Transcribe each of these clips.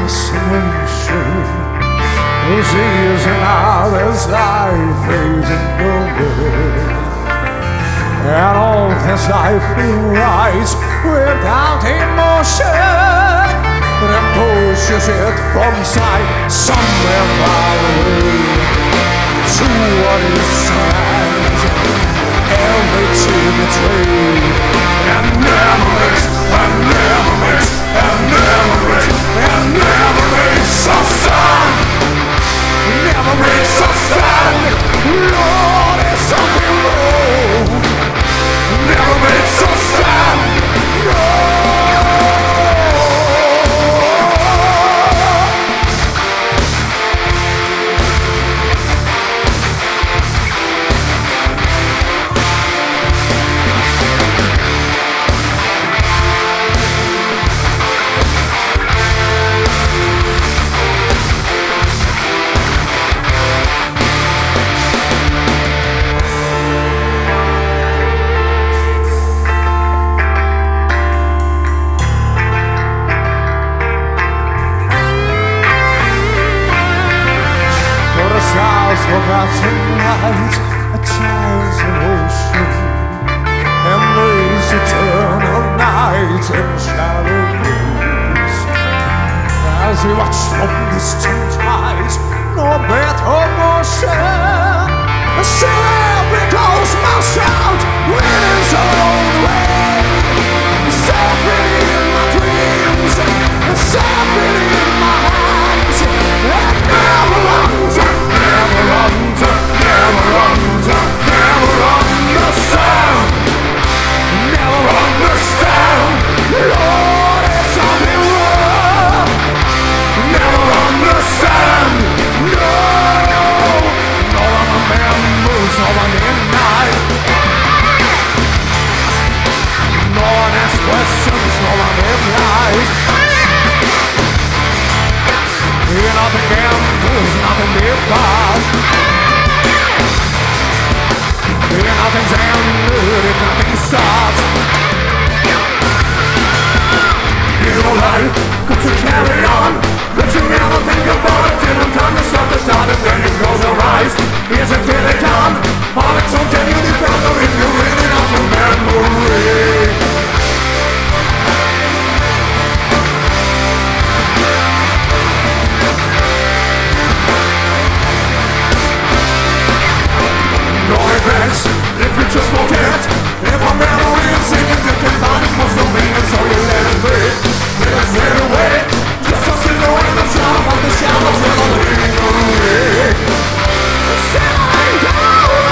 isolation. Those years and out as life fades away, and all this life rise without emotion, that pushes it from sight somewhere far away to what is sad. Every tear betrayed, and never makes, and never makes, and never makes, and never makes us stand. Never makes us stand. Lord, there's something wrong. Never makes us stand. No. Forgotten night, a child's emotion, embrace eternal night and shadows. As we watch from distant heights, no better motion. A celebrity goes must out, winners our own way. Safety in my dreams, safety in my hands, and never runs. Never understand. Never understand. Lord, it's something wrong. Never understand. No. No one remembers, no one denies. No one asks questions, no one replies. Here nothing ends, nothing departs. Here nothing's ended if nothing starts. Here's your life, got to carry on. But you never think about it till the time to start to start it. Then you close your eyes, is it really done? All it's so genuinely felt, or if you really not your memory. If you just forget, if a memory is significant, then it must have been, so you let it be. Let it fade away, just a silhouette in the shadow of the shadows settling away. Settling away.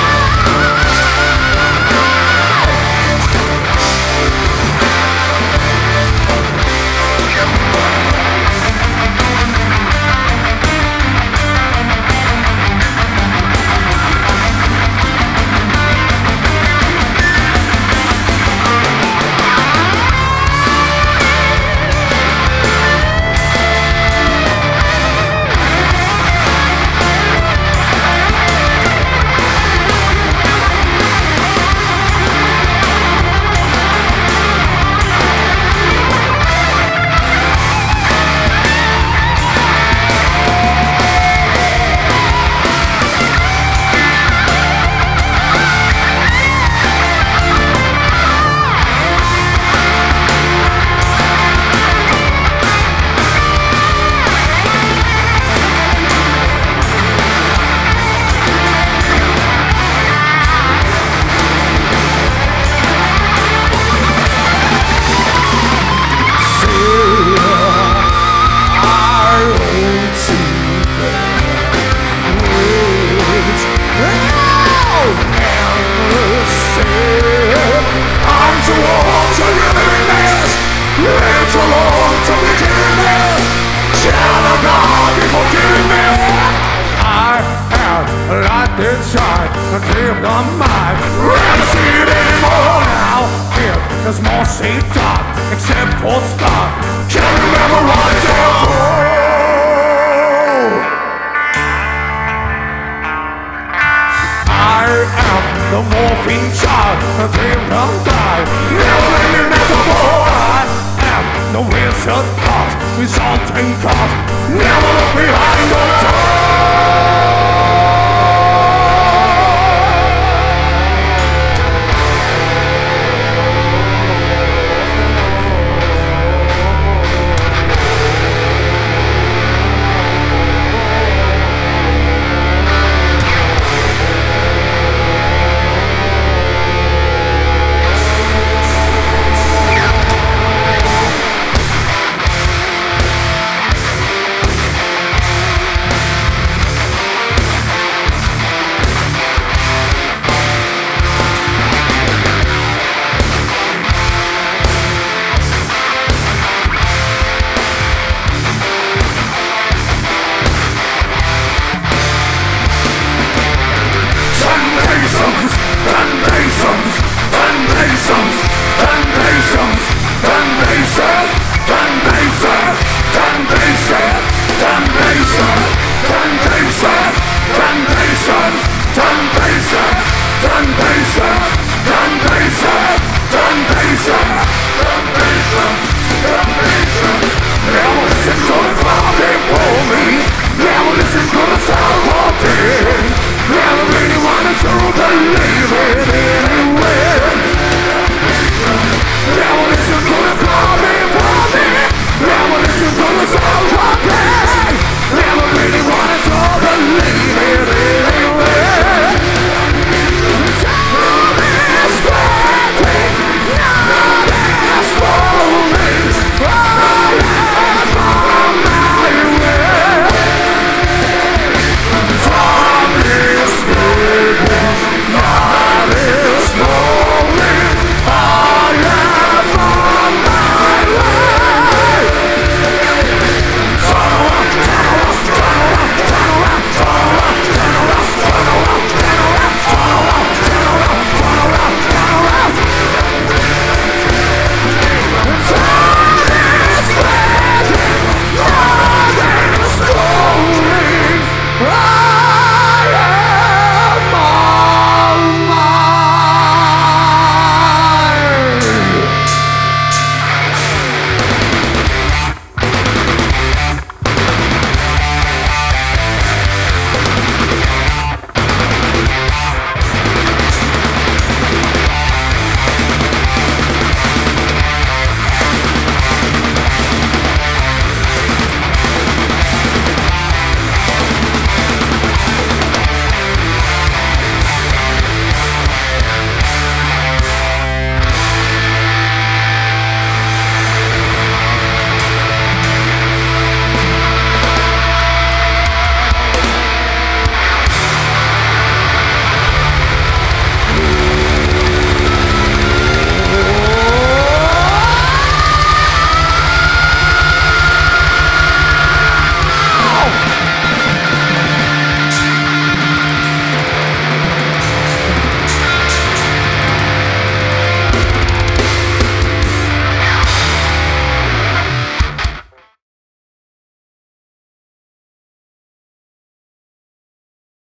Inside the dream of mine, rather see it anymore now. Here, there's more seat top, except for stop. Can't remember what it's all for. I am the morphine child, the dream of die. Never let me metaphor. I am the wizard cause, resulting cause. Never look behind or turn. Never listen to the